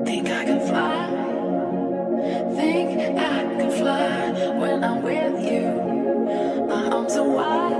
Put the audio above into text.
Think I can fly, think I can fly when I'm with you. My arms are wide.